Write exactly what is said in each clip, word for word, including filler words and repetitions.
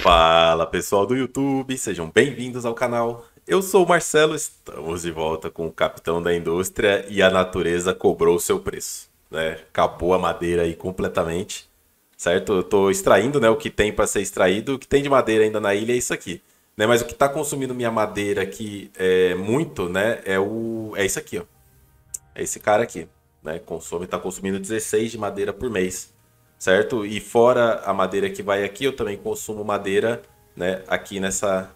Fala pessoal do YouTube, sejam bem-vindos ao canal. Eu sou o Marcelo, estamos de volta com o Capitão da Indústria e a natureza cobrou o seu preço, né? Acabou a madeira aí completamente, certo? Eu tô extraindo, né, o que tem para ser extraído, o que tem de madeira ainda na ilha é isso aqui, né? Mas o que está consumindo minha madeira aqui é muito, né? É o é isso aqui, ó. É esse cara aqui, né? Consome, tá consumindo dezesseis de madeira por mês. Certo? E fora a madeira que vai aqui, eu também consumo madeira, né, aqui nessa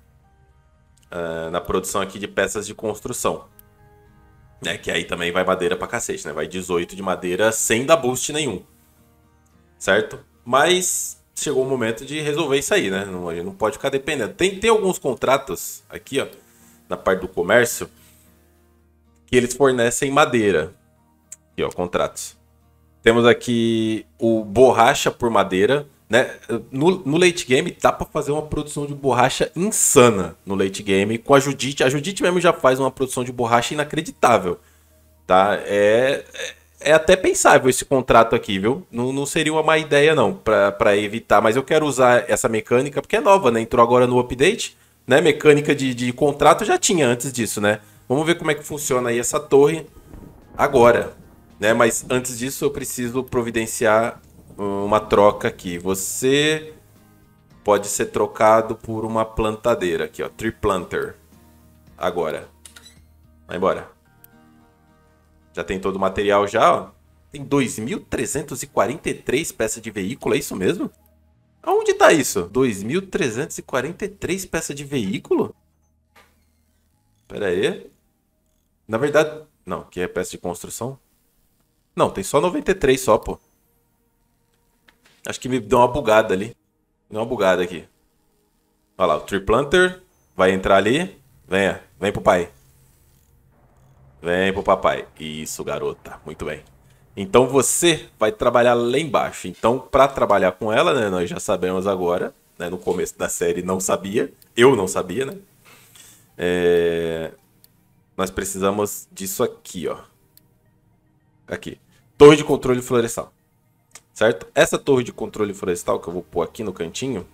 uh, na produção aqui de peças de construção, né, que aí também vai madeira pra cacete, né? Vai dezoito de madeira sem dar boost nenhum. Certo? Mas chegou o momento de resolver isso aí, né? Não, a gente não pode ficar dependendo. Tem, tem alguns contratos aqui, ó, na parte do comércio, que eles fornecem madeira. Aqui, ó, contratos. Temos aqui o borracha por madeira, né? No, no late game dá para fazer uma produção de borracha insana no late game com a Judite. A Judite mesmo já faz uma produção de borracha inacreditável, tá? É, é, é até pensável esse contrato aqui, viu? Não, não seria uma má ideia não, para evitar. Mas eu quero usar essa mecânica porque é nova, né? Entrou agora no update, né? Mecânica de, de contrato já tinha antes disso, né? Vamos ver como é que funciona aí essa torre agora. Né? Mas antes disso eu preciso providenciar uma troca aqui. Você pode ser trocado por uma plantadeira aqui, ó, Tree Planter. Agora. Vai embora. Já tem todo o material já, ó. Tem dois mil trezentos e quarenta e três peças de veículo, é isso mesmo? Aonde tá isso? dois mil trezentos e quarenta e três peças de veículo? Pera aí. Na verdade, não, aqui é peça de construção. Não, tem só noventa e três só, pô. Acho que me deu uma bugada ali. Deu uma bugada aqui. Olha lá, o Tree Planter vai entrar ali. Venha, vem pro pai. Vem pro papai. Isso, garota. Muito bem. Então você vai trabalhar lá embaixo. Então, pra trabalhar com ela, né, nós já sabemos agora. Né, no começo da série não sabia. Eu não sabia, né? É... Nós precisamos disso aqui, ó. Aqui. Torre de controle florestal. Certo? Essa torre de controle florestal que eu vou pôr aqui no cantinho.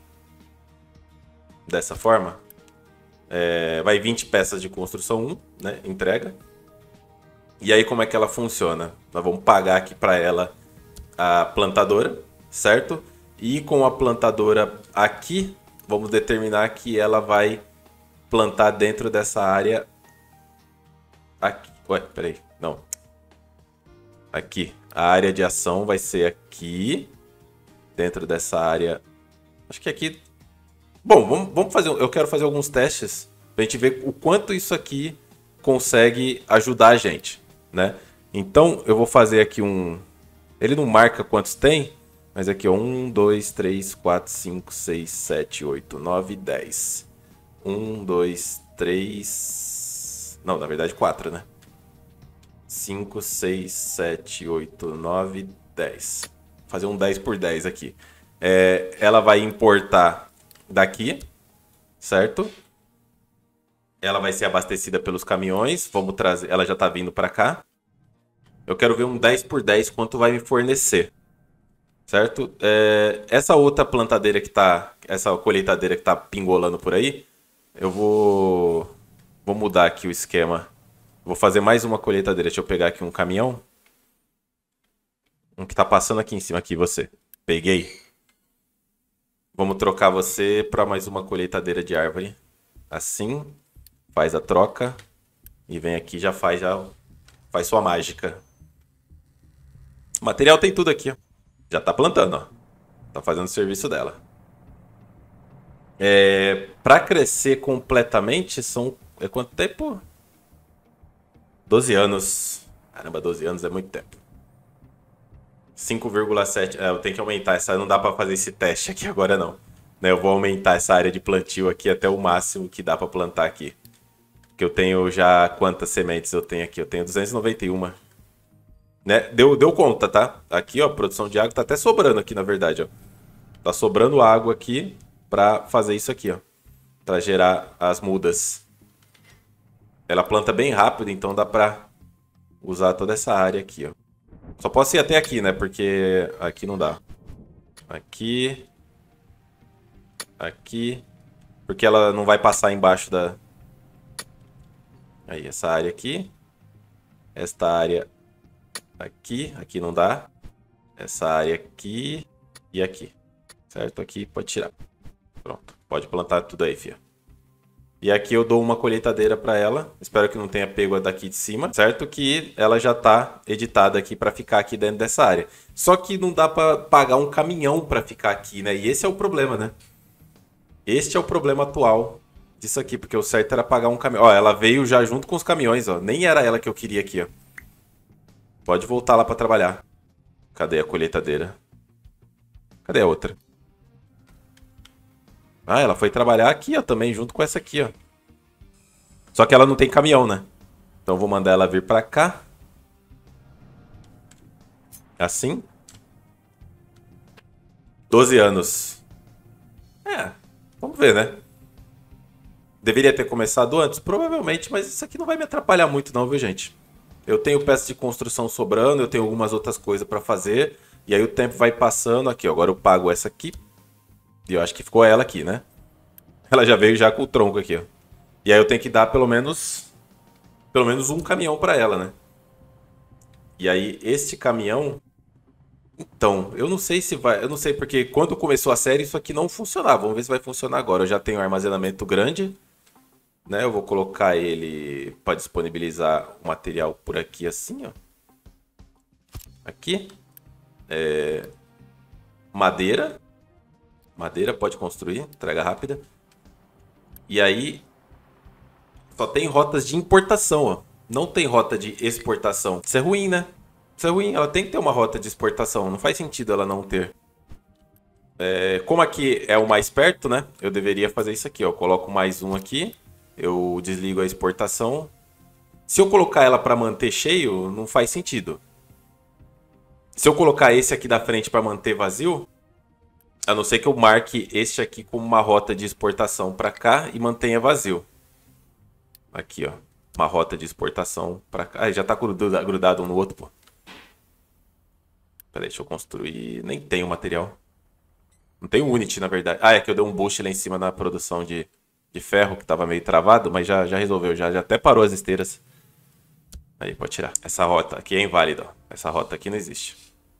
Dessa forma. É, vai vinte peças de construção um, né? Entrega. E aí como é que ela funciona? Nós vamos pagar aqui para ela a plantadora. Certo? E com a plantadora aqui. Vamos determinar que ela vai plantar dentro dessa área. Aqui. Ué, peraí. Não. Aqui, a área de ação vai ser aqui, dentro dessa área, acho que aqui, bom, vamos, vamos fazer, eu quero fazer alguns testes, pra gente ver o quanto isso aqui consegue ajudar a gente, né? Então, eu vou fazer aqui um, ele não marca quantos tem, mas aqui, ó, um, dois, três, quatro, cinco, seis, sete, oito, nove, dez. um, dois, três, não, na verdade quatro, né? cinco, seis, sete, oito, nove, dez. Vou fazer um dez por dez aqui. É, ela vai importar daqui, certo? Ela vai ser abastecida pelos caminhões. Vamos trazer. Ela já está vindo para cá. Eu quero ver um dez por dez quanto vai me fornecer. Certo? É, essa outra plantadeira que tá. Essa colheitadeira que tá pingolando por aí. Eu vou. Vou mudar aqui o esquema. Vou fazer mais uma colheitadeira. Deixa eu pegar aqui um caminhão. Um que tá passando aqui em cima. Aqui, você. Peguei. Vamos trocar você para mais uma colheitadeira de árvore. Assim. Faz a troca. E vem aqui já faz, já faz sua mágica. O material tem tudo aqui, ó. Já tá plantando, ó. Tá fazendo o serviço dela. É, para crescer completamente, são... É quanto tempo? doze anos. Caramba, doze anos é muito tempo. cinco vírgula sete. É, eu tenho que aumentar essa. Não dá pra fazer esse teste aqui agora, não. Né, eu vou aumentar essa área de plantio aqui até o máximo que dá pra plantar aqui. Que eu tenho já... Quantas sementes eu tenho aqui? Eu tenho duzentas e noventa e uma. Né? Deu, deu conta, tá? Aqui, ó, produção de água tá até sobrando aqui, na verdade, ó. Tá sobrando água aqui pra fazer isso aqui, ó. Pra gerar as mudas. Ela planta bem rápido, então dá pra usar toda essa área aqui, ó. Só posso ir até aqui, né? Porque aqui não dá. Aqui. aqui. Porque ela não vai passar embaixo da... Aí, essa área aqui. Esta área aqui. Aqui não dá. Essa área aqui e aqui. Certo? Aqui pode tirar. Pronto. Pode plantar tudo aí, filho. E aqui eu dou uma colheitadeira para ela. Espero que não tenha pego a daqui de cima. Certo que ela já tá editada aqui para ficar aqui dentro dessa área. Só que não dá para pagar um caminhão para ficar aqui, né? E esse é o problema, né? Este é o problema atual disso aqui. Porque o certo era pagar um caminhão. Ó, ela veio já junto com os caminhões, ó. Nem era ela que eu queria aqui, ó. Pode voltar lá para trabalhar. Cadê a colheitadeira? Cadê a outra? Ah, ela foi trabalhar aqui, ó, também, junto com essa aqui, ó. Só que ela não tem caminhão, né? Então eu vou mandar ela vir pra cá. Assim. doze anos. É, vamos ver, né? Deveria ter começado antes? Provavelmente, mas isso aqui não vai me atrapalhar muito não, viu, gente? Eu tenho peças de construção sobrando, eu tenho algumas outras coisas pra fazer. E aí o tempo vai passando aqui, ó. Agora eu pago essa aqui. E eu acho que ficou ela aqui, né? Ela já veio já com o tronco aqui, ó. E aí eu tenho que dar pelo menos... Pelo menos um caminhão pra ela, né? E aí este caminhão... Então, eu não sei se vai... Eu não sei porque quando começou a série isso aqui não funcionava. Vamos ver se vai funcionar agora. Eu já tenho um armazenamento grande, né? Eu vou colocar ele para disponibilizar o material por aqui assim, ó. Aqui. É... Madeira. Madeira, pode construir, entrega rápida. E aí, só tem rotas de importação, ó. Não tem rota de exportação. Isso é ruim, né? Isso é ruim, ela tem que ter uma rota de exportação. Não faz sentido ela não ter. É, como aqui é o mais perto, né? Eu deveria fazer isso aqui, ó. Eu coloco mais um aqui. Eu desligo a exportação. Se eu colocar ela para manter cheio, não faz sentido. Se eu colocar esse aqui da frente para manter vazio... A não ser que eu marque este aqui como uma rota de exportação para cá e mantenha vazio. Aqui, ó. Uma rota de exportação para cá. Ah, já tá grudado um no outro, pô. Peraí, deixa eu construir. Nem tem o material. Não tem o Unity, na verdade. Ah, é que eu dei um boost lá em cima na produção de, de ferro, que tava meio travado, mas já, já resolveu. Já, já até parou as esteiras. Aí, pode tirar. Essa rota aqui é inválida, ó. Essa rota aqui não existe.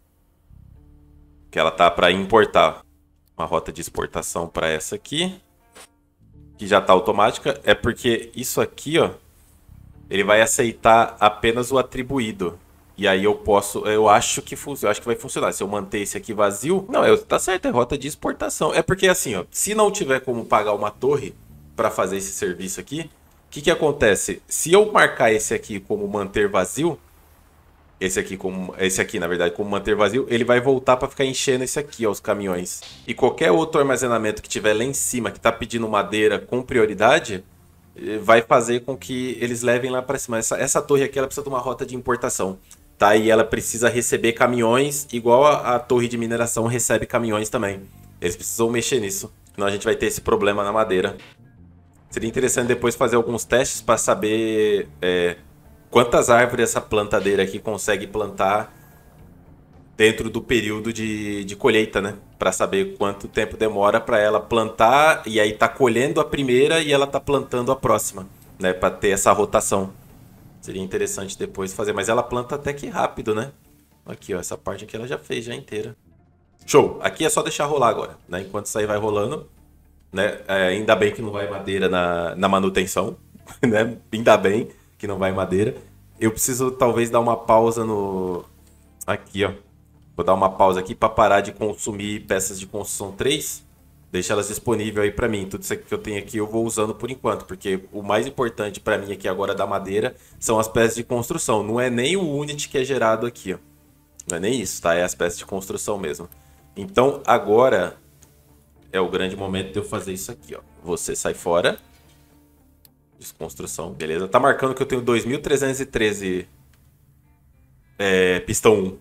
Que ela tá para importar. Uma rota de exportação para essa aqui. Que já tá automática. É porque isso aqui, ó. Ele vai aceitar apenas o atribuído. E aí eu posso... Eu acho que, eu acho que vai funcionar. Se eu manter esse aqui vazio... Não, eu, tá certo. É rota de exportação. É porque assim, ó. Se não tiver como pagar uma torre para fazer esse serviço aqui... O que que acontece? Se eu marcar esse aqui como manter vazio... Esse aqui, como, esse aqui, na verdade, como manter vazio, ele vai voltar para ficar enchendo esse aqui, ó, os caminhões. E qualquer outro armazenamento que tiver lá em cima, que está pedindo madeira com prioridade, vai fazer com que eles levem lá para cima. Essa, essa torre aqui, ela precisa de uma rota de importação, tá? E ela precisa receber caminhões, igual a, a torre de mineração recebe caminhões também. Eles precisam mexer nisso, senão a gente vai ter esse problema na madeira. Seria interessante depois fazer alguns testes para saber... É, quantas árvores essa plantadeira aqui consegue plantar dentro do período de, de colheita, né? Para saber quanto tempo demora para ela plantar e aí tá colhendo a primeira e ela tá plantando a próxima, né? Para ter essa rotação. Seria interessante depois fazer, mas ela planta até que rápido, né? Aqui, ó, essa parte aqui ela já fez já inteira. Show! Aqui é só deixar rolar agora, né? Enquanto isso aí vai rolando, né? É, ainda bem que não vai madeira na, na manutenção, né? Ainda bem que não vai madeira. Eu preciso talvez dar uma pausa no... Aqui, ó. Vou dar uma pausa aqui para parar de consumir peças de construção três. Deixa elas disponíveis aí para mim. Tudo isso aqui que eu tenho aqui eu vou usando por enquanto. Porque o mais importante para mim aqui agora da madeira são as peças de construção. Não é nem o Unity que é gerado aqui, ó. Não é nem isso, tá? É as peças de construção mesmo. Então agora é o grande momento de eu fazer isso aqui, ó. Você sai fora. Desconstrução, beleza. Tá marcando que eu tenho dois mil trezentos e treze é, pistão um.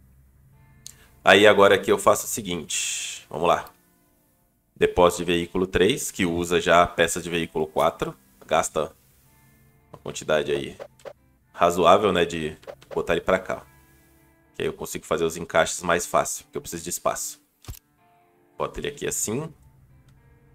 Aí agora aqui eu faço o seguinte. Vamos lá. Depósito de veículo três, que usa já peças de veículo quatro. Gasta uma quantidade aí razoável, né, de botar ele pra cá. Que aí eu consigo fazer os encaixes mais fácil, porque eu preciso de espaço. Bota ele aqui assim.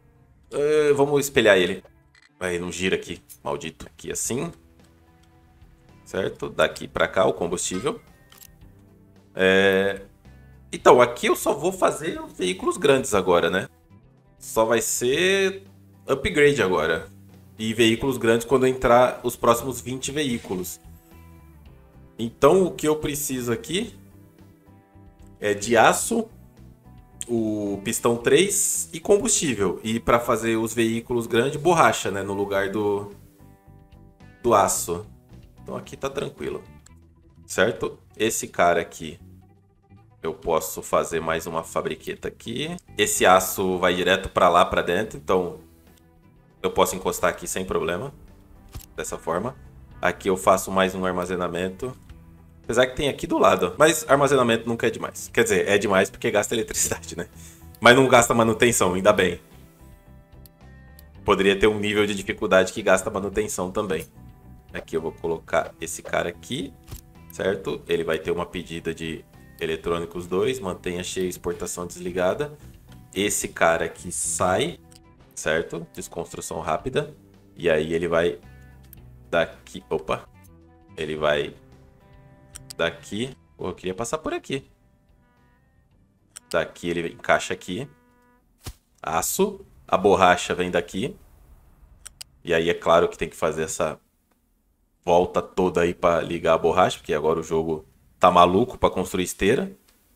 Uh, vamos espelhar ele. Aí não gira aqui, maldito. Aqui assim. Certo? Daqui pra cá o combustível. É... Então, aqui eu só vou fazer os veículos grandes agora, né? Só vai ser upgrade agora. E veículos grandes quando entrar os próximos vinte veículos. Então, o que eu preciso aqui é de aço, o pistão três e combustível. E para fazer os veículos grandes, borracha, né? No lugar do, do aço. Então aqui tá tranquilo. Certo? Esse cara aqui, eu posso fazer mais uma fabriqueta aqui. Esse aço vai direto para lá, para dentro. Então eu posso encostar aqui sem problema. Dessa forma. Aqui eu faço mais um armazenamento. Apesar que tem aqui do lado. Mas armazenamento nunca é demais. Quer dizer, é demais porque gasta eletricidade, né? Mas não gasta manutenção, ainda bem. Poderia ter um nível de dificuldade que gasta manutenção também. Aqui eu vou colocar esse cara aqui, certo? Ele vai ter uma pedida de eletrônicos dois, mantenha cheia, exportação desligada. Esse cara aqui sai, certo? Desconstrução rápida. E aí ele vai daqui... Opa! Ele vai... Daqui, pô, eu queria passar por aqui. Daqui ele encaixa aqui. Aço. A borracha vem daqui. E aí é claro que tem que fazer essa volta toda aí para ligar a borracha, porque agora o jogo tá maluco para construir esteira.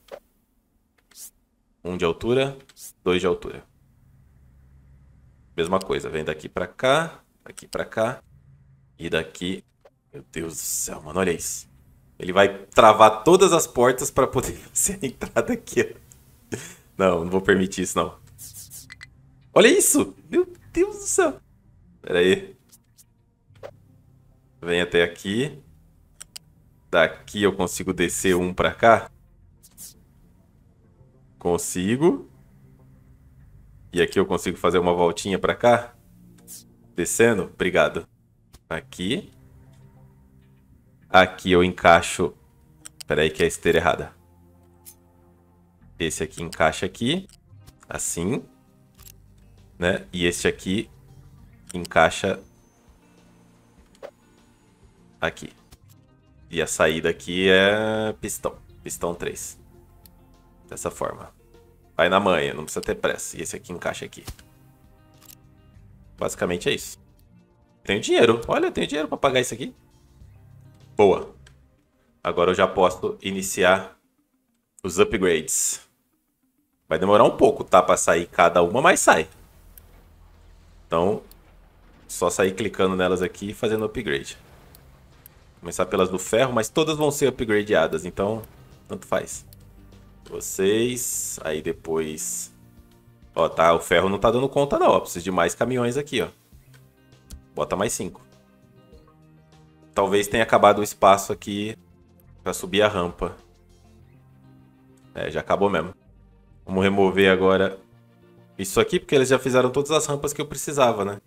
Um de altura, dois de altura. Mesma coisa, vem daqui para cá, daqui para cá e daqui. Meu Deus do céu, mano, olha isso. Ele vai travar todas as portas para poder fazer a entrada aqui, ó. Não, não vou permitir isso, não. Olha isso! Meu Deus do céu! Pera aí. Vem até aqui. Daqui eu consigo descer um para cá. Consigo. E aqui eu consigo fazer uma voltinha para cá. Descendo. Obrigado. Aqui. Aqui eu encaixo... Espera aí que é a esteira errada. Esse aqui encaixa aqui. Assim. Né? E este aqui encaixa aqui. E a saída aqui é pistão. Pistão três. Dessa forma. Vai na manha, não precisa ter pressa. E esse aqui encaixa aqui. Basicamente é isso. Tenho dinheiro. Olha, eu tenho dinheiro para pagar isso aqui. Boa. Agora eu já posso iniciar os upgrades. Vai demorar um pouco, tá? Para sair cada uma, mas sai. Então, só sair clicando nelas aqui e fazendo upgrade. Começar pelas do ferro, mas todas vão ser upgradeadas, então tanto faz. Vocês, aí depois... Ó, tá, o ferro não tá dando conta não, ó. Preciso de mais caminhões aqui, ó. Bota mais cinco. Talvez tenha acabado o espaço aqui para subir a rampa. É, já acabou mesmo. Vamos remover agora isso aqui, porque eles já fizeram todas as rampas que eu precisava, né?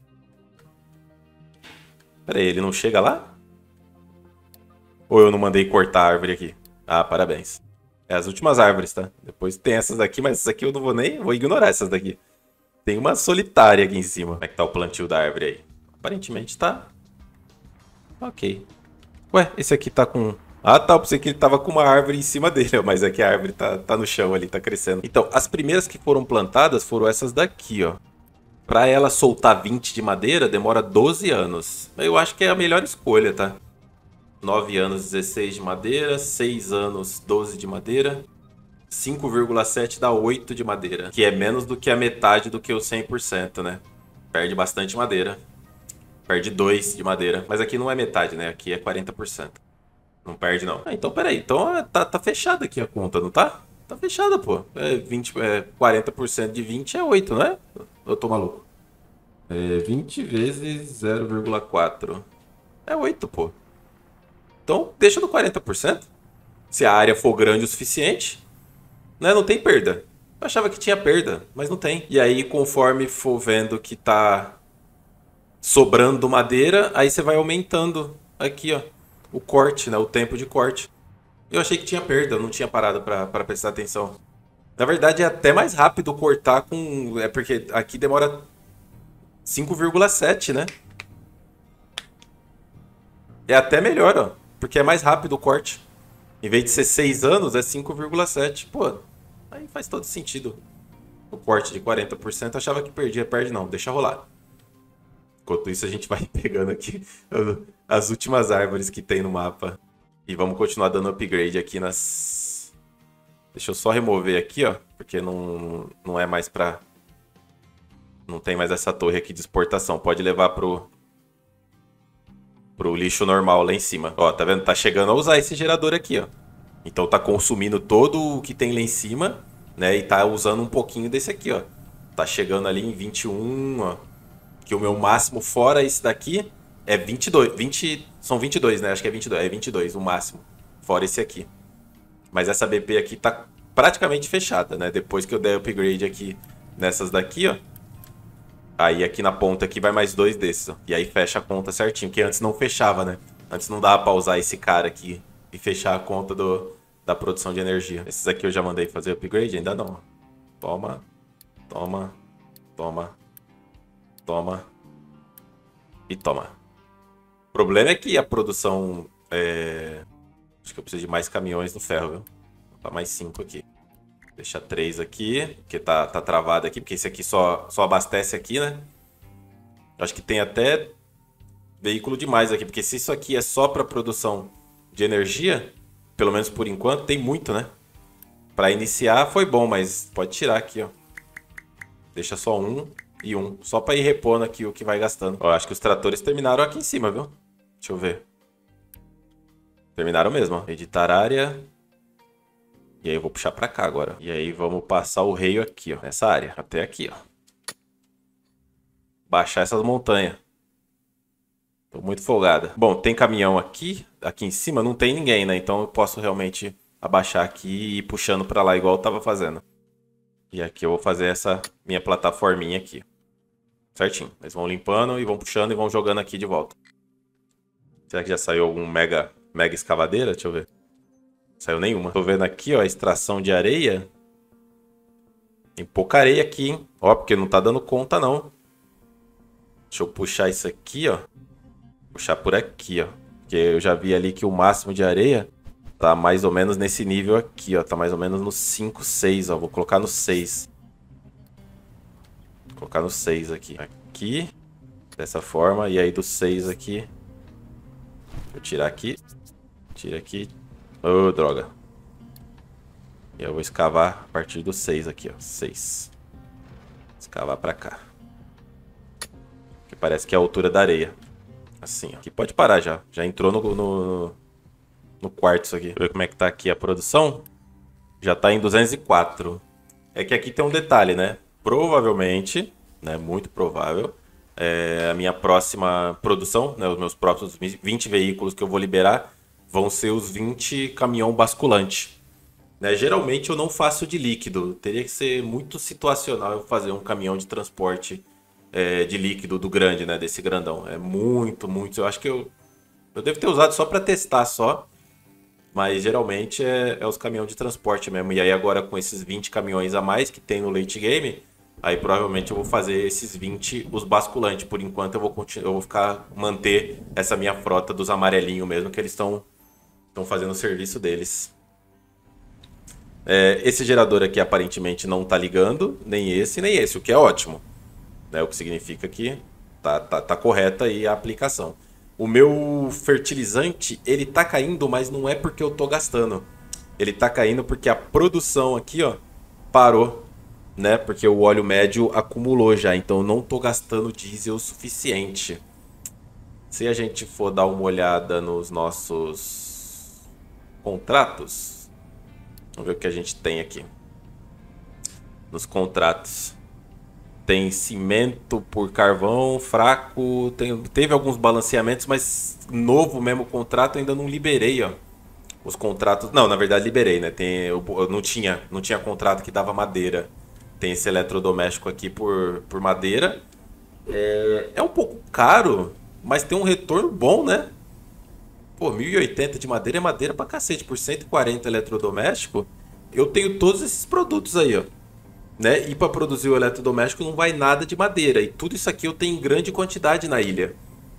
Pera aí, ele não chega lá? Ou eu não mandei cortar a árvore aqui? Ah, parabéns. É as últimas árvores, tá? Depois tem essas daqui, mas essas aqui eu não vou nem... Vou ignorar essas daqui. Tem uma solitária aqui em cima. Como é que tá o plantio da árvore aí? Aparentemente tá... Ok. Ué, esse aqui tá com... Ah, tá. Eu pensei que ele tava com uma árvore em cima dele, mas aqui a árvore tá, tá no chão ali, tá crescendo. Então, as primeiras que foram plantadas foram essas daqui, ó. Pra ela soltar vinte de madeira, demora doze anos. Eu acho que é a melhor escolha, tá? nove anos, dezesseis de madeira. seis anos, doze de madeira. cinco vírgula sete dá oito de madeira. Que é menos do que a metade do que o cem por cento, né? Perde bastante madeira. Perde dois de madeira. Mas aqui não é metade, né? Aqui é quarenta por cento. Não perde, não. Ah, então, peraí. Então, tá, tá fechada aqui a conta, não tá? Tá fechada, pô. É vinte, é quarenta por cento de vinte é oito, não é? Eu tô maluco. É vinte vezes zero vírgula quatro. É oito, pô. Então, deixa no quarenta por cento. Se a área for grande o suficiente, né? Não tem perda. Eu achava que tinha perda, mas não tem. E aí, conforme for vendo que tá sobrando madeira, aí você vai aumentando aqui, ó, o corte, né? O tempo de corte. Eu achei que tinha perda, eu não tinha parado pra, pra prestar atenção. Na verdade, é até mais rápido cortar com... É porque aqui demora cinco vírgula sete, né? É até melhor, ó. Porque é mais rápido o corte. Em vez de ser seis anos, é cinco vírgula sete. Pô, aí faz todo sentido. O corte de quarenta por cento achava que perdia. Perde não, deixa rolar. Enquanto isso, a gente vai pegando aqui as últimas árvores que tem no mapa. E vamos continuar dando upgrade aqui nas... Deixa eu só remover aqui, ó. Porque não, não é mais pra... Não tem mais essa torre aqui de exportação. Pode levar pro... Pro lixo normal lá em cima. Ó, tá vendo? Tá chegando a usar esse gerador aqui, ó. Então tá consumindo todo o que tem lá em cima, né? E tá usando um pouquinho desse aqui, ó. Tá chegando ali em vinte e um, ó. Que o meu máximo fora esse daqui é vinte e dois. vinte, são vinte e dois, né? Acho que é vinte e dois. É vinte e dois o máximo. Fora esse aqui. Mas essa B P aqui tá praticamente fechada, né? Depois que eu der upgrade aqui nessas daqui, ó. Aí aqui na ponta aqui vai mais dois desses, ó. E aí fecha a conta certinho. Que antes não fechava, né? Antes não dava pra usar esse cara aqui e fechar a conta do, da produção de energia. Esses aqui eu já mandei fazer upgrade? Ainda não. Toma. Toma. Toma. Toma. E toma. O problema é que a produção... É... Acho que eu preciso de mais caminhões no ferro, viu? Vou botar mais cinco aqui. Deixa três aqui, porque tá, tá travado aqui, porque esse aqui só, só abastece aqui, né? Acho que tem até veículo demais aqui, porque se isso aqui é só para produção de energia, pelo menos por enquanto, tem muito, né? Para iniciar foi bom, mas pode tirar aqui, ó. Deixa só um e um, só para ir repondo aqui o que vai gastando. Ó, acho que os tratores terminaram aqui em cima, viu? Deixa eu ver. Terminaram mesmo, ó. Editar área. E aí eu vou puxar pra cá agora. E aí vamos passar o reio aqui, ó. Nessa área. Até aqui, ó. Baixar essas montanhas. Tô muito folgada. Bom, tem caminhão aqui. Aqui em cima não tem ninguém, né? Então eu posso realmente abaixar aqui e ir puxando pra lá igual eu tava fazendo. E aqui eu vou fazer essa minha plataforminha aqui. Certinho. Eles vão limpando e vão puxando e vão jogando aqui de volta. Será que já saiu algum mega, mega escavadeira? Deixa eu ver. Saiu nenhuma. Tô vendo aqui, ó, a extração de areia. Tem pouca areia aqui, hein? Ó, porque não tá dando conta, não. Deixa eu puxar isso aqui, ó. Puxar por aqui, ó. Porque eu já vi ali que o máximo de areia tá mais ou menos nesse nível aqui, ó. Tá mais ou menos no cinco, seis, ó. Vou colocar no seis. Vou colocar no seis aqui. Aqui. Dessa forma. E aí do seis aqui. Vou tirar aqui. Tira aqui. Ô, oh, droga. E eu vou escavar a partir do seis aqui, ó. seis. Escavar pra cá. Que parece que é a altura da areia. Assim, ó. Aqui pode parar já. Já entrou no, no, no quarto isso aqui. Deixa eu ver como é que tá aqui a produção. Já tá em duzentos e quatro. É que aqui tem um detalhe, né? Provavelmente, né? Muito provável. É, a minha próxima produção, né? Os meus próximos vinte veículos que eu vou liberar vão ser os vinte caminhão basculante. Né? Geralmente eu não faço de líquido. Teria que ser muito situacional eu fazer um caminhão de transporte é, de líquido do grande, né? Desse grandão. É muito, muito. Eu acho que eu, eu devo ter usado só para testar só. Mas geralmente é, é os caminhões de transporte mesmo. E aí agora com esses vinte caminhões a mais que tem no late game, aí provavelmente eu vou fazer esses vinte os basculantes. Por enquanto eu vou, eu vou ficar manter essa minha frota dos amarelinhos mesmo, que eles estão estão fazendo o serviço deles. É, esse gerador aqui aparentemente não está ligando, nem esse, nem esse, o que é ótimo. Né? O que significa que tá, tá, tá correta aí a aplicação. O meu fertilizante, ele tá caindo, mas não é porque eu tô gastando. Ele tá caindo porque a produção aqui, ó, parou, né? Porque o óleo médio acumulou já, então eu não tô gastando diesel o suficiente. Se a gente for dar uma olhada nos nossos contratos, vamos ver o que a gente tem aqui. Nos contratos. Tem cimento por carvão, fraco, tem, teve alguns balanceamentos, mas novo mesmo contrato ainda não liberei, ó. Os contratos, não, na verdade liberei, né? Tem, eu, eu não tinha, não tinha contrato que dava madeira. Tem esse eletrodoméstico aqui por, por madeira. É, é um pouco caro, mas tem um retorno bom, né? Pô, mil e oitenta de madeira é madeira pra cacete. Por cento e quarenta eletrodoméstico, eu tenho todos esses produtos aí, ó. né? E para produzir o eletrodoméstico não vai nada de madeira. E tudo isso aqui eu tenho em grande quantidade na ilha.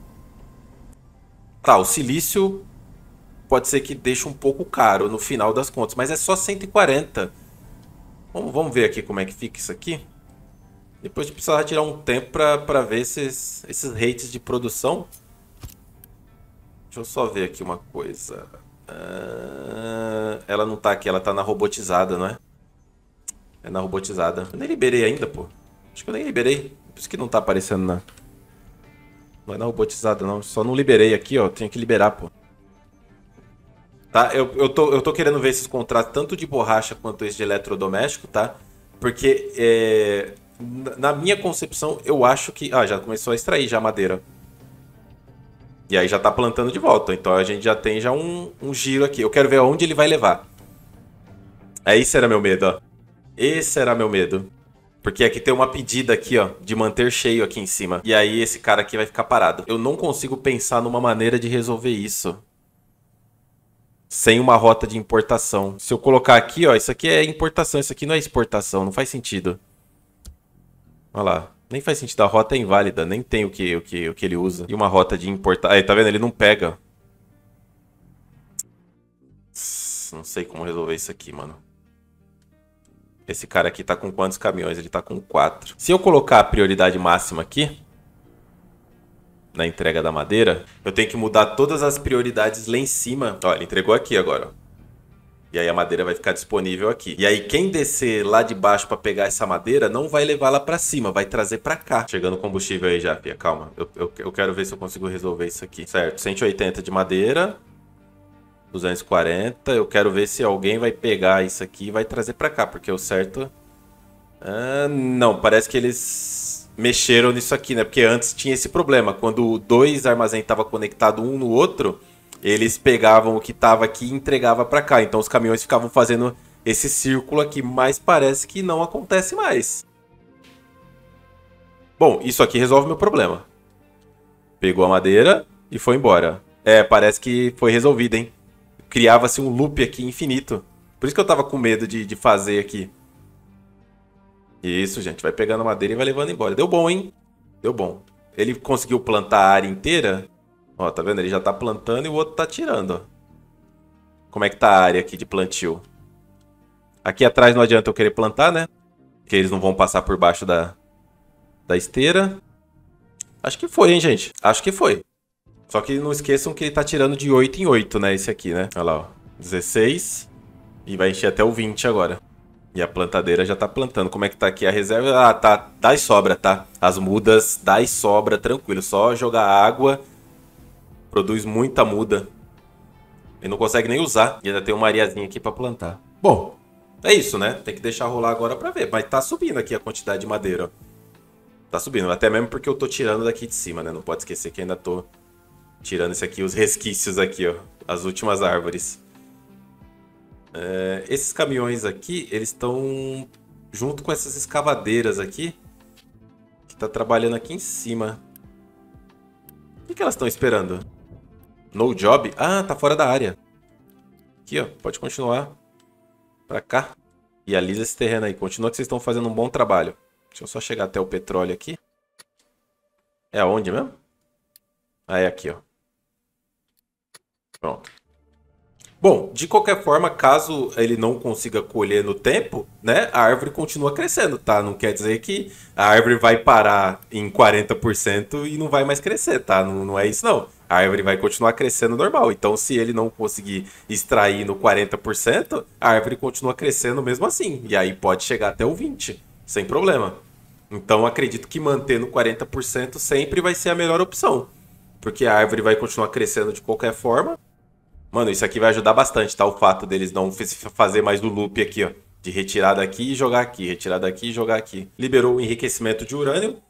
Tá, o silício pode ser que deixe um pouco caro no final das contas, mas é só cento e quarenta. Vamos, vamos ver aqui como é que fica isso aqui. Depois de precisar tirar um tempo para ver esses, esses rates de produção. Deixa eu só ver aqui uma coisa. Uh, ela não tá aqui, ela tá na robotizada, não é? É na robotizada. Eu nem liberei ainda, pô. Acho que eu nem liberei. Por isso que não tá aparecendo na... Não é na robotizada, não. Só não liberei aqui, ó. Tinha que liberar, pô. Tá? Eu, eu, tô, eu tô querendo ver esses contratos, tanto de borracha quanto esse de eletrodoméstico, tá? Porque, é... na minha concepção, eu acho que... Ah, já começou a extrair já a madeira. E aí já tá plantando de volta. Então a gente já tem já um, um giro aqui. Eu quero ver aonde ele vai levar. É, esse era meu medo, ó. Esse era meu medo. Porque aqui tem uma pedida aqui, ó, de manter cheio aqui em cima. E aí esse cara aqui vai ficar parado. Eu não consigo pensar numa maneira de resolver isso sem uma rota de importação. Se eu colocar aqui, ó, isso aqui é importação, isso aqui não é exportação. Não faz sentido. Olha lá. Nem faz sentido, a rota é inválida, nem tem o que, o que, o que ele usa. E uma rota de importar... Aí, tá vendo? Ele não pega. Não sei como resolver isso aqui, mano. Esse cara aqui tá com quantos caminhões? Ele tá com quatro. Se eu colocar a prioridade máxima aqui, na entrega da madeira, eu tenho que mudar todas as prioridades lá em cima. Ó, ele entregou aqui agora, ó. E aí a madeira vai ficar disponível aqui. E aí quem descer lá de baixo para pegar essa madeira não vai levar lá para cima, vai trazer para cá. Chegando combustível aí já, Pia. Calma. Eu, eu, eu quero ver se eu consigo resolver isso aqui. Certo, cento e oitenta de madeira. duzentos e quarenta. Eu quero ver se alguém vai pegar isso aqui e vai trazer para cá, porque o certo... Ah, não, parece que eles mexeram nisso aqui, né? Porque antes tinha esse problema. Quando dois armazéns estavam conectados um no outro... Eles pegavam o que estava aqui e entregavam para cá. Então os caminhões ficavam fazendo esse círculo aqui. Mas parece que não acontece mais. Bom, isso aqui resolve meu problema. Pegou a madeira e foi embora. É, parece que foi resolvido, hein? Criava-se um loop aqui infinito. Por isso que eu tava com medo de, de fazer aqui. Isso, gente. Vai pegando a madeira e vai levando embora. Deu bom, hein? Deu bom. Ele conseguiu plantar a área inteira... Ó, tá vendo? Ele já tá plantando e o outro tá tirando, ó. Como é que tá a área aqui de plantio? Aqui atrás não adianta eu querer plantar, né? Porque eles não vão passar por baixo da, da esteira. Acho que foi, hein, gente? Acho que foi. Só que não esqueçam que ele tá tirando de oito em oito, né? Esse aqui, né? Olha lá, ó. dezesseis. E vai encher até o vinte agora. E a plantadeira já tá plantando. Como é que tá aqui a reserva? Ah, tá. Dá e sobra, tá? As mudas dá e sobra, tranquilo. Só jogar água... Produz muita muda. E não consegue nem usar. E ainda tem uma areazinha aqui pra plantar. Bom, é isso, né? Tem que deixar rolar agora pra ver. Mas tá subindo aqui a quantidade de madeira, ó. Tá subindo. Até mesmo porque eu tô tirando daqui de cima, né? Não pode esquecer que ainda tô tirando esse aqui, os resquícios aqui, ó. As últimas árvores. É, esses caminhões aqui, eles estão junto com essas escavadeiras aqui. Que tá trabalhando aqui em cima. O que, que elas estão esperando? No job? Ah, tá fora da área. Aqui, ó. Pode continuar. Pra cá. E alisa esse terreno aí. Continua que vocês estão fazendo um bom trabalho. Deixa eu só chegar até o petróleo aqui. É aonde mesmo? Ah, é aqui, ó. Pronto. Bom, de qualquer forma, caso ele não consiga colher no tempo, né? A árvore continua crescendo, tá? Não quer dizer que a árvore vai parar em quarenta por cento e não vai mais crescer, tá? Não, não é isso, não. A árvore vai continuar crescendo normal. Então, se ele não conseguir extrair no quarenta por cento, a árvore continua crescendo mesmo assim. E aí pode chegar até o vinte por cento, sem problema. Então, acredito que manter no quarenta por cento sempre vai ser a melhor opção. Porque a árvore vai continuar crescendo de qualquer forma. Mano, isso aqui vai ajudar bastante, tá? O fato deles não fazer mais do loop aqui, ó. De retirar daqui e jogar aqui. Retirar daqui e jogar aqui. Liberou o enriquecimento de urânio.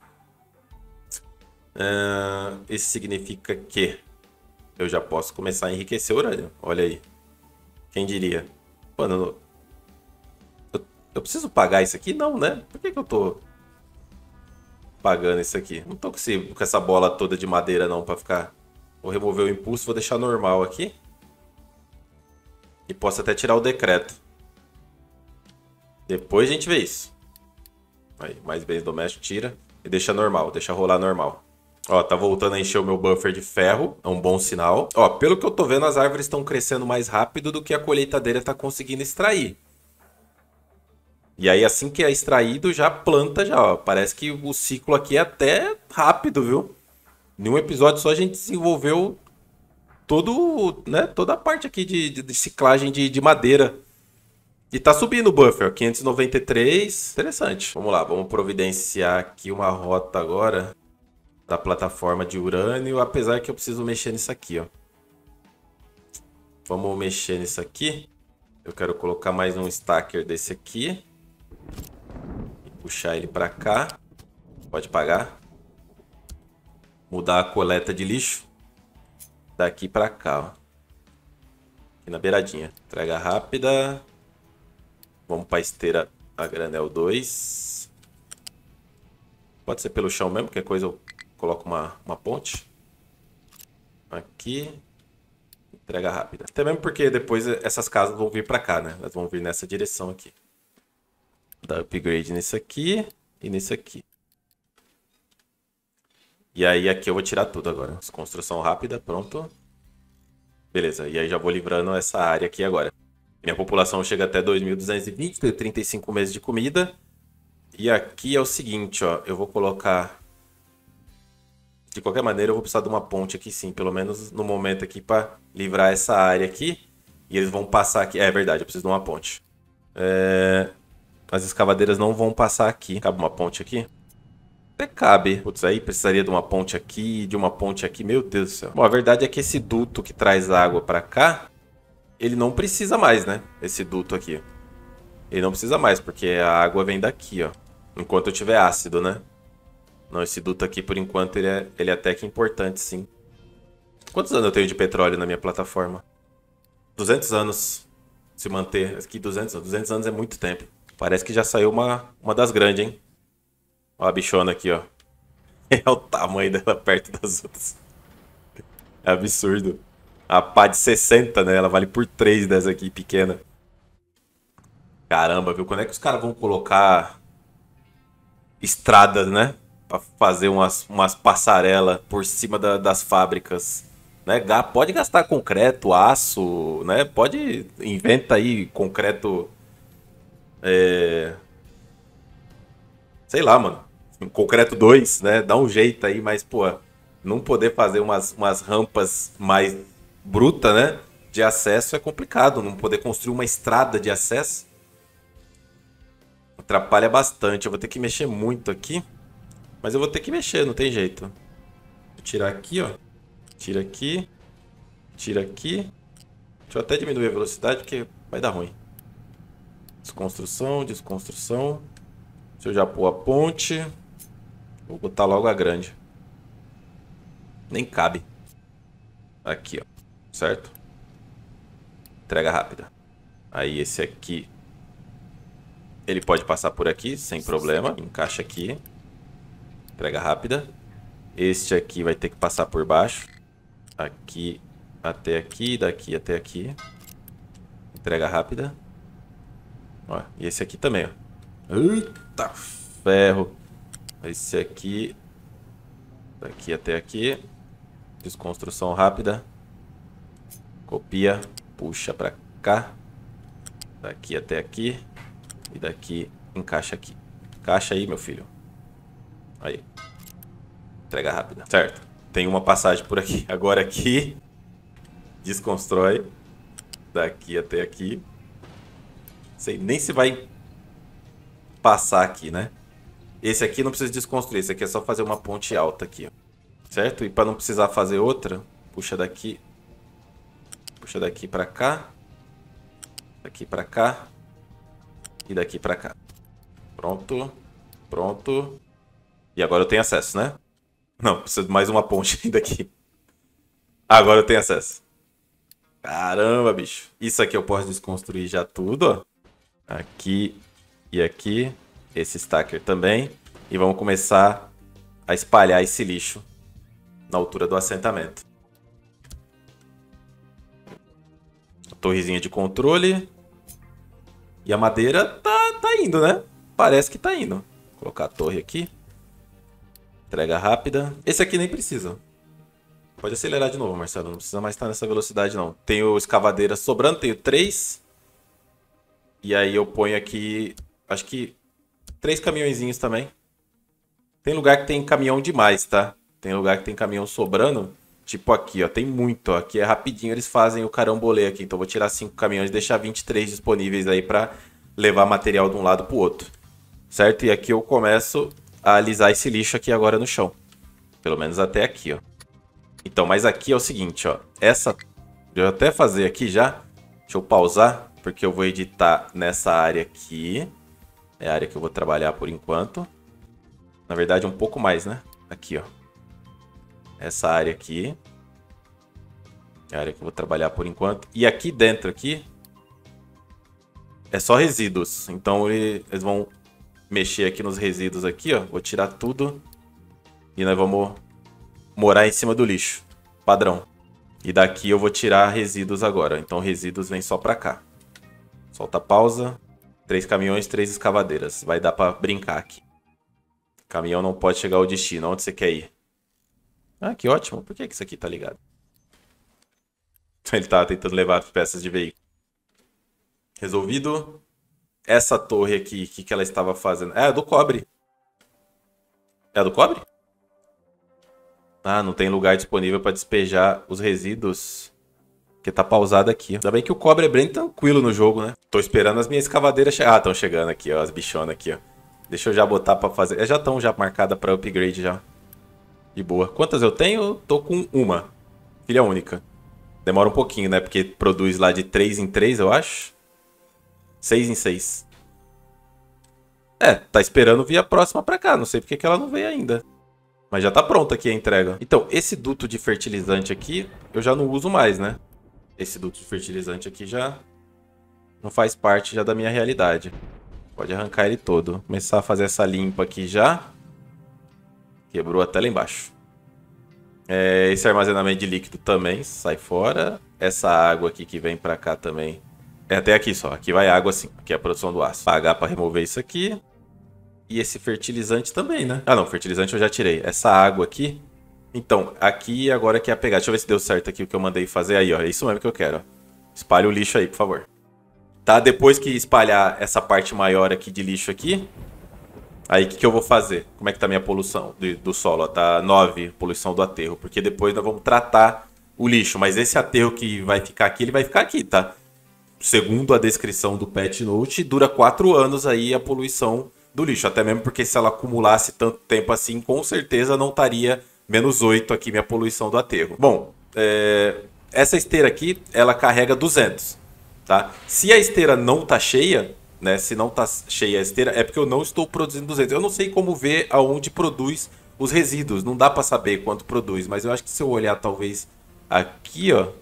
Uh, isso significa que eu já posso começar a enriquecer urânio. Olha aí. Quem diria? Mano, eu, eu preciso pagar isso aqui? Não, né? Por que, que eu tô pagando isso aqui? Não tô com, esse, com essa bola toda de madeira não pra ficar... Vou remover o impulso, vou deixar normal aqui. E posso até tirar o decreto. Depois a gente vê isso. Aí, mais bens domésticos, tira. E deixa normal, deixa rolar normal. Ó, tá voltando a encher o meu buffer de ferro. É um bom sinal. Ó, pelo que eu tô vendo, as árvores estão crescendo mais rápido do que a colheitadeira tá conseguindo extrair. E aí, assim que é extraído, já planta já, ó. Parece que o ciclo aqui é até rápido, viu? Em um episódio só a gente desenvolveu todo, né, toda a parte aqui de, de, de ciclagem de, de madeira. E tá subindo o buffer, ó, quinhentos e noventa e três. Interessante. Vamos lá, vamos providenciar aqui uma rota agora da plataforma de urânio, apesar que eu preciso mexer nisso aqui, ó. Vamos mexer nisso aqui. Eu quero colocar mais um stacker desse aqui. E puxar ele pra cá. Pode pagar. Mudar a coleta de lixo. Daqui pra cá, ó. Aqui na beiradinha. Entrega rápida. Vamos pra esteira a granel dois. Pode ser pelo chão mesmo, qualquer coisa eu coloco uma, uma ponte. Aqui. Entrega rápida. Até mesmo porque depois essas casas vão vir pra cá, né? Elas vão vir nessa direção aqui. Dá upgrade nisso aqui e nisso aqui. E aí aqui eu vou tirar tudo agora. Construção rápida, pronto. Beleza, e aí já vou livrando essa área aqui agora. Minha população chega até dois mil duzentos e vinte, tenho trinta e cinco meses de comida. E aqui é o seguinte, ó. Eu vou colocar... De qualquer maneira eu vou precisar de uma ponte aqui sim. Pelo menos no momento aqui para livrar essa área aqui. E eles vão passar aqui. É verdade, eu preciso de uma ponte. É... As escavadeiras não vão passar aqui. Cabe uma ponte aqui? Até cabe. Putz, aí precisaria de uma ponte aqui, de uma ponte aqui. Meu Deus do céu. Bom, a verdade é que esse duto que traz água para cá, ele não precisa mais, né? Esse duto aqui. Ele não precisa mais, porque a água vem daqui, ó. Enquanto eu tiver ácido, né? Não, esse duto aqui, por enquanto, ele é, ele é até que importante, sim. Quantos anos eu tenho de petróleo na minha plataforma? duzentos anos. Se manter. Aqui, duzentos anos. duzentos anos é muito tempo. Parece que já saiu uma, uma das grandes, hein? Ó a bichona aqui, ó. É o tamanho dela perto das outras. É absurdo. A pá de sessenta, né? Ela vale por três dessa aqui, pequena. Caramba, viu? Quando é que os caras vão colocar estradas, né? Pra fazer umas, umas passarelas por cima da, das fábricas. Né? Pode gastar concreto, aço, né? Pode... Inventa aí concreto... É... Sei lá, mano. Concreto dois, né? Dá um jeito aí, mas, pô... Não poder fazer umas, umas rampas mais brutas, né? De acesso é complicado. Não poder construir uma estrada de acesso atrapalha bastante. Eu vou ter que mexer muito aqui. Mas eu vou ter que mexer, não tem jeito. Vou tirar aqui, ó. Tira aqui. Tira aqui. Deixa eu até diminuir a velocidade, porque vai dar ruim. Desconstrução, desconstrução. Deixa eu já pôr a ponte. Vou botar logo a grande. Nem cabe. Aqui, ó. Certo? Entrega rápida. Aí esse aqui... Ele pode passar por aqui, sem problema. Encaixa aqui. Entrega rápida. Este aqui vai ter que passar por baixo. Aqui até aqui, daqui até aqui. Entrega rápida. Ó, e esse aqui também, ó. Eita ferro. Esse aqui. Daqui até aqui. Desconstrução rápida. Copia. Puxa pra cá. Daqui até aqui. E daqui encaixa aqui. Encaixa aí, meu filho. Aí. Entrega rápida. Certo. Tem uma passagem por aqui. Agora aqui. Desconstrói. Daqui até aqui. Sei nem se vai passar aqui, né? Esse aqui não precisa desconstruir. Esse aqui é só fazer uma ponte alta aqui, ó. Certo? E para não precisar fazer outra, puxa daqui. Puxa daqui pra cá. Daqui pra cá. E daqui pra cá. Pronto. Pronto. E agora eu tenho acesso, né? Não, preciso de mais uma ponte ainda aqui. Agora eu tenho acesso. Caramba, bicho. Isso aqui eu posso desconstruir já tudo, ó. Aqui e aqui. Esse stacker também. E vamos começar a espalhar esse lixo na altura do assentamento. A torrezinha de controle. E a madeira tá, tá indo, né? Parece que tá indo. colocar a torre aqui. Entrega rápida. Esse aqui nem precisa. Pode acelerar de novo, Marcelo. Não precisa mais estar nessa velocidade, não. Tenho escavadeira sobrando, tenho três. E aí eu ponho aqui, acho que três caminhõezinhos também. Tem lugar que tem caminhão demais, tá? Tem lugar que tem caminhão sobrando. Tipo aqui, ó. Tem muito, ó. Aqui é rapidinho, eles fazem o carambolê aqui. Então eu vou tirar cinco caminhões e deixar vinte e três disponíveis aí pra levar material de um lado pro outro. Certo? E aqui eu começo a alisar esse lixo aqui agora no chão. Pelo menos até aqui, ó. Então, mas aqui é o seguinte, ó. Essa... Eu vou até fazer aqui já. Deixa eu pausar, porque eu vou editar nessa área aqui. É a área que eu vou trabalhar por enquanto. Na verdade, um pouco mais, né? Aqui, ó. Essa área aqui. É a área que eu vou trabalhar por enquanto. E aqui dentro, aqui... É só resíduos. Então, eles vão mexer aqui nos resíduos aqui, ó. Vou tirar tudo. E nós vamos morar em cima do lixo. Padrão. E daqui eu vou tirar resíduos agora. Então, resíduos vem só pra cá. Solta a pausa. Três caminhões, três escavadeiras. Vai dar pra brincar aqui. Caminhão não pode chegar ao destino. Onde você quer ir? Ah, que ótimo. Por que que isso aqui tá ligado? Ele tá tentando levar as peças de veículo. Resolvido. Essa torre aqui, o que, que ela estava fazendo? É, do cobre. É do cobre? Ah, não tem lugar disponível para despejar os resíduos. Porque tá pausado aqui. Ainda bem que o cobre é bem tranquilo no jogo, né? Tô esperando as minhas escavadeiras chegar. Ah, estão chegando aqui, ó. As bichonas aqui, ó. Deixa eu já botar para fazer. É, já estão já marcadas para upgrade já. De boa. Quantas eu tenho? Tô com uma. Filha única. Demora um pouquinho, né? Porque produz lá de três em três, eu acho. seis em seis. É, tá esperando vir a próxima pra cá. Não sei porque que ela não veio ainda. Mas já tá pronta aqui a entrega. Então, esse duto de fertilizante aqui, eu já não uso mais, né? Esse duto de fertilizante aqui já não faz parte já da minha realidade. Pode arrancar ele todo. Começar a fazer essa limpa aqui já. Quebrou até lá embaixo. É, esse armazenamento de líquido também sai fora. Essa água aqui que vem pra cá também. É até aqui só. Aqui vai água assim. Aqui é a produção do aço. Pagar pra remover isso aqui. E esse fertilizante também, né? Ah, não. Fertilizante eu já tirei. Essa água aqui. Então, aqui agora que é a pegar. Deixa eu ver se deu certo aqui o que eu mandei fazer. Aí, ó. É isso mesmo que eu quero, ó. Espalha o lixo aí, por favor. Tá? Depois que espalhar essa parte maior aqui de lixo aqui. Aí, o que, que eu vou fazer? Como é que tá a minha poluição do, do solo? Ó, tá nove, poluição do aterro. Porque depois nós vamos tratar o lixo. Mas esse aterro que vai ficar aqui, ele vai ficar aqui, tá? Segundo a descrição do Pet Note, dura quatro anos aí a poluição do lixo. Até mesmo porque se ela acumulasse tanto tempo assim, com certeza não estaria menos oito aqui minha poluição do aterro. Bom, é... essa esteira aqui, ela carrega duzentos, tá? Se a esteira não tá cheia, né? Se não tá cheia a esteira, é porque eu não estou produzindo duzentos. Eu não sei como ver aonde produz os resíduos. Não dá para saber quanto produz, mas eu acho que se eu olhar talvez aqui, ó,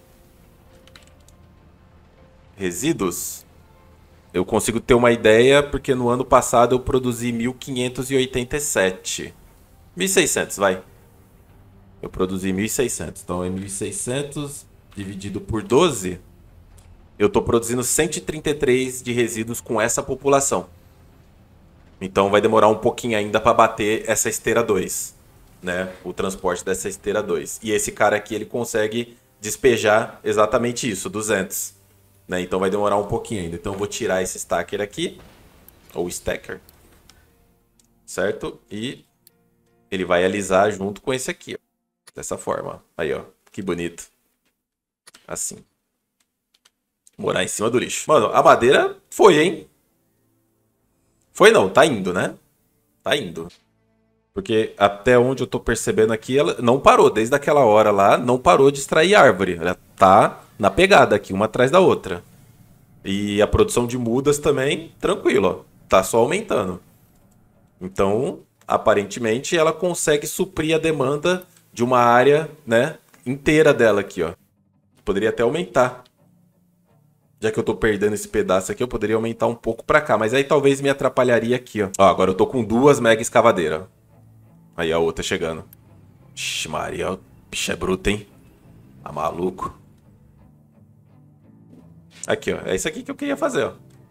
resíduos, eu consigo ter uma ideia, porque no ano passado eu produzi mil quinhentos e oitenta e sete. mil e seiscentos, vai. Eu produzi mil e seiscentos. Então é mil e seiscentos dividido por doze. Eu estou produzindo cento e trinta e três de resíduos com essa população. Então vai demorar um pouquinho ainda para bater essa esteira dois, né? O transporte dessa esteira dois. E esse cara aqui, ele consegue despejar exatamente isso, duzentos. Né? Então vai demorar um pouquinho ainda. Então eu vou tirar esse stacker aqui. Ou stacker. Certo? E ele vai alisar junto com esse aqui, ó. Dessa forma. Aí, ó. Que bonito. Assim. Morar em cima do lixo. Mano, a madeira foi, hein? Foi não, tá indo, né? Tá indo. Porque até onde eu tô percebendo aqui, ela não parou. Desde aquela hora lá, não parou de extrair árvore. Ela tá na pegada aqui, uma atrás da outra. E a produção de mudas também, tranquilo, ó. Tá só aumentando. Então, aparentemente, ela consegue suprir a demanda de uma área, né, inteira dela aqui, ó. Poderia até aumentar. Já que eu tô perdendo esse pedaço aqui, eu poderia aumentar um pouco pra cá. Mas aí talvez me atrapalharia aqui, ó. Ó, agora eu tô com duas mega escavadeiras. Aí a outra chegando. Ixi, Maria, o bicho é bruto, hein? Tá maluco. Aqui, ó. É isso aqui que eu queria fazer, ó.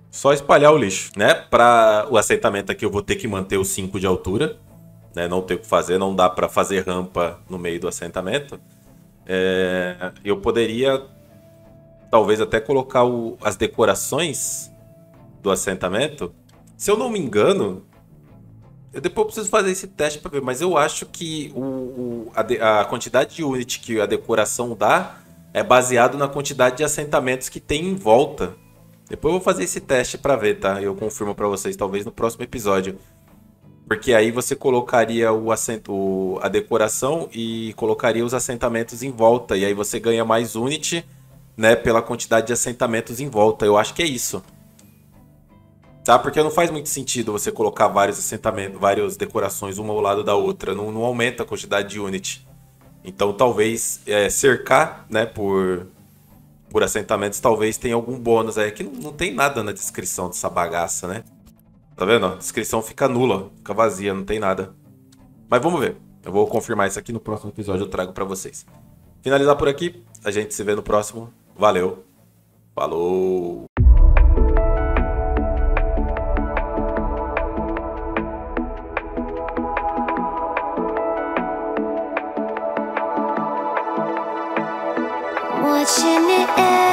Só espalhar o lixo, né? Para o assentamento aqui eu vou ter que manter os cinco de altura, né? Não tem o que fazer, não dá para fazer rampa no meio do assentamento. É, eu poderia talvez até colocar o, as decorações do assentamento. Se eu não me engano, eu depois preciso fazer esse teste para ver, mas eu acho que o, o- a, de- a quantidade de unit que a decoração dá é baseado na quantidade de assentamentos que tem em volta. Depois eu vou fazer esse teste para ver, tá? Eu confirmo para vocês, talvez no próximo episódio. Porque aí você colocaria o assento, o- a decoração e colocaria os assentamentos em volta. E aí você ganha mais unit, né? Pela quantidade de assentamentos em volta. Eu acho que é isso. Tá? Porque não faz muito sentido você colocar vários assentamentos, várias decorações uma ao lado da outra. Não, não aumenta a quantidade de unit. Então talvez é, cercar, né, por, por assentamentos, talvez tenha algum bônus aí. Que não, não tem nada na descrição dessa bagaça, né? Tá vendo? A descrição fica nula, fica vazia, não tem nada. Mas vamos ver. Eu vou confirmar isso aqui no próximo episódio, eu trago pra vocês. Finalizar por aqui, a gente se vê no próximo. Valeu. Falou. Watching it